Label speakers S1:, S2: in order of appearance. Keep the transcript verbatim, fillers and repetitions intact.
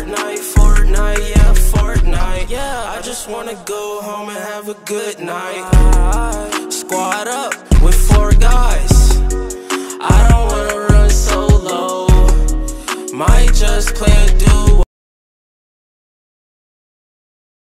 S1: Fortnite, Fortnite, yeah, Fortnite. Yeah, I just wanna go home and have a good night. Squad up with four guys. I don't wanna run solo. Might just play a duo.